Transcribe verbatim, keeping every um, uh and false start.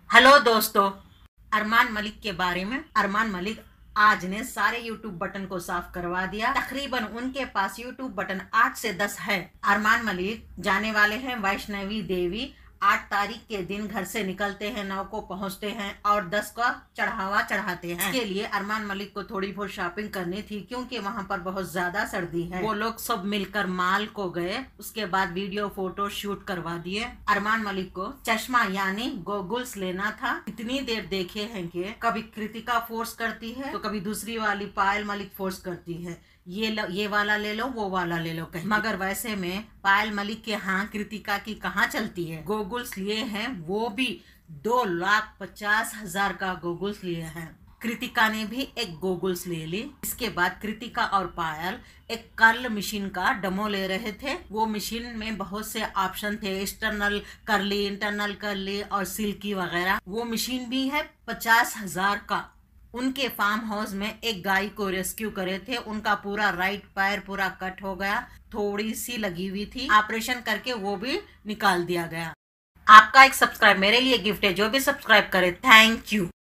Hello दोस्तों। अरमान मलिक के बारे में। अरमान मलिक आज ने सारे यूट्यूब बटन को साफ करवा दिया। तकरीबन उनके पास यूट्यूब बटन आठ से दस है। अरमान मलिक जाने वाले हैं वैष्णवी देवी। आठ तारीख के दिन घर से निकलते हैं, नौ को पहुंचते हैं और दस का चढ़ावा चढ़ाते हैं। इसके लिए अरमान मलिक को थोड़ी बहुत शॉपिंग करनी थी क्योंकि वहां पर बहुत ज्यादा सर्दी है। वो लोग सब मिलकर माल को गए, उसके बाद वीडियो फोटो शूट करवा दिए। अरमान मलिक को चश्मा यानी गोगल्स लेना था। इतनी देर देखे हैं कि कभी कृतिका फोर्स करती है तो कभी दूसरी वाली पायल मलिक फोर्स करती है, ये ल, ये वाला ले लो वो वाला ले लो कहीं। मगर वैसे में पायल मलिक के हाँ कृतिका की कहाँ चलती है। गोगल्स लिए हैं, वो भी दो लाख पचास हजार का गोगल्स लिए हैं। कृतिका ने भी एक गोगल्स ले ली। इसके बाद कृतिका और पायल एक कर्ल मशीन का डेमो ले रहे थे। वो मशीन में बहुत से ऑप्शन थे, एक्सटर्नल कर्ली, इंटरनल कर्ली और सिल्की वगैरह। वो मशीन भी है पचास हजार का। उनके फार्म हाउस में एक गाय को रेस्क्यू करे थे। उनका पूरा राइट पैर पूरा कट हो गया, थोड़ी सी लगी हुई थी, ऑपरेशन करके वो भी निकाल दिया गया। आपका एक सब्सक्राइब मेरे लिए गिफ्ट है। जो भी सब्सक्राइब करे, थैंक यू।